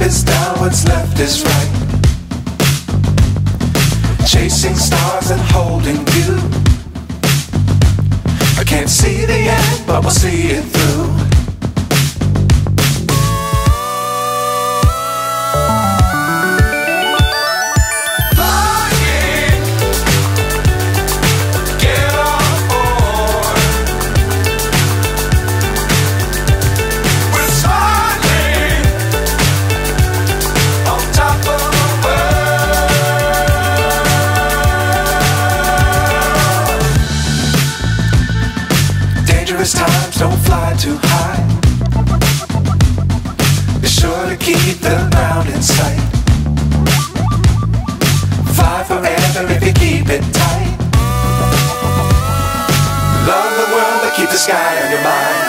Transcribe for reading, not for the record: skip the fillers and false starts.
is down, what's left is right. Chasing stars and holding you. I can't see the end, but we'll see it through. Dangerous times, don't fly too high. Be sure to keep the ground in sight. Fly forever if you keep it tight. Love the world, but keep the sky on your mind.